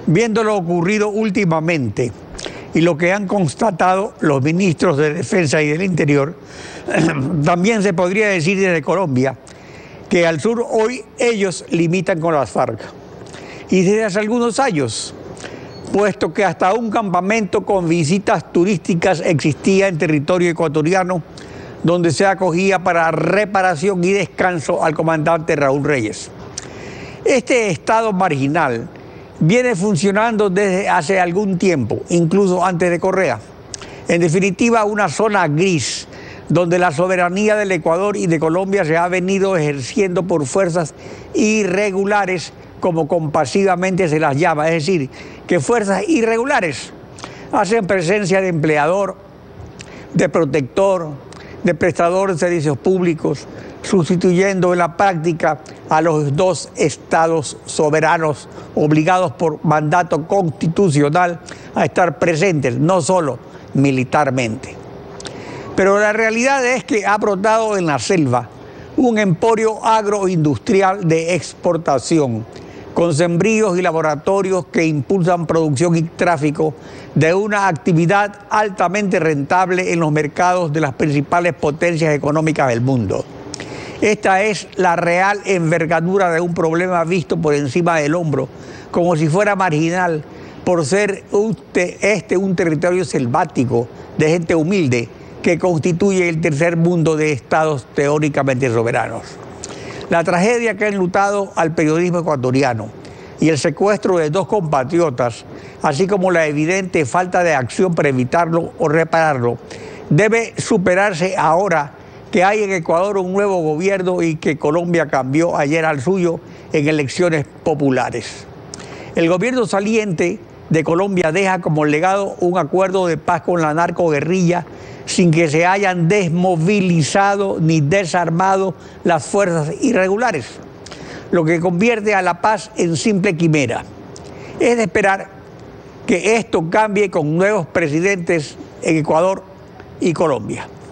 Viendo lo ocurrido últimamente y lo que han constatado los ministros de Defensa y del Interior, también se podría decir desde Colombia que al sur hoy ellos limitan con las FARC. Y desde hace algunos años, puesto que hasta un campamento con visitas turísticas existía en territorio ecuatoriano, donde se acogía para reparación y descanso al comandante Raúl Reyes. Este estado marginal viene funcionando desde hace algún tiempo, incluso antes de Correa. En definitiva, una zona gris, donde la soberanía del Ecuador y de Colombia se ha venido ejerciendo por fuerzas irregulares, como compasivamente se las llama, es decir, que fuerzas irregulares hacen presencia de empleador, de protector, de prestador de servicios públicos, sustituyendo en la práctica a los dos estados soberanos obligados por mandato constitucional a estar presentes, no solo militarmente. Pero la realidad es que ha brotado en la selva un emporio agroindustrial de exportación, con sembríos y laboratorios que impulsan producción y tráfico de una actividad altamente rentable en los mercados de las principales potencias económicas del mundo. Esta es la real envergadura de un problema visto por encima del hombro, como si fuera marginal, por ser un territorio selvático de gente humilde que constituye el tercer mundo de estados teóricamente soberanos. La tragedia que ha enlutado al periodismo ecuatoriano y el secuestro de dos compatriotas, así como la evidente falta de acción para evitarlo o repararlo, debe superarse ahora que hay en Ecuador un nuevo gobierno y que Colombia cambió ayer al suyo en elecciones populares. El gobierno saliente de Colombia deja como legado un acuerdo de paz con la narcoguerrilla sin que se hayan desmovilizado ni desarmado las fuerzas irregulares, lo que convierte a la paz en simple quimera. Es de esperar que esto cambie con nuevos presidentes en Ecuador y Colombia.